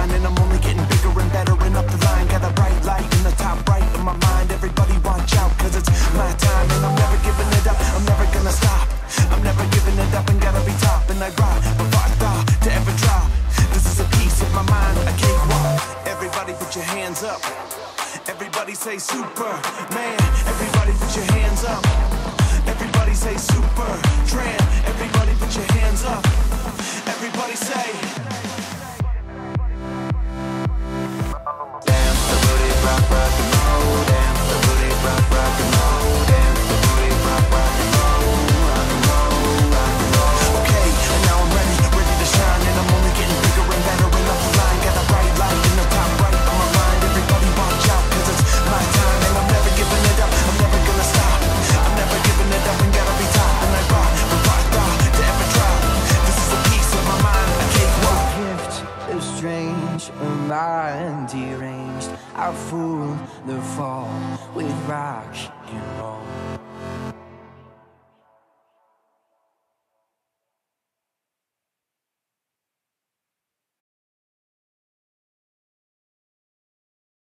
shine, and I'm only getting bigger and better and up the line. Got a bright light in the top right of my mind. Everybody watch out, cause it's my time, and I'm never giving it up, I'm never gonna stop. I'm never giving it up and gotta be top. And I rock before I thought to ever drop. This is a piece of my mind, a cakewalk. Everybody put your hands up. Everybody say super, man. Everybody put your hands up. Everybody say super, tran. Everybody put your hands up. Everybody say dance the booty, rock, rock and roll. Dance the booty, rock, rock and roll. Dance the booty, rock, rock and roll. Rock and roll, rock and roll. Okay, and now I'm ready to shine, and I'm only getting bigger and better and up the line. Got a bright light in the top right of my mind. Everybody watch out, cause it's my time, and I'm never giving it up, I'm never gonna stop. I'm never giving it up and gotta be top. And I rock before I thought to ever drop. This is a piece of my mind, a cakewalk. Gift is strange, a mind deranged. I fool the fall with rock and roll.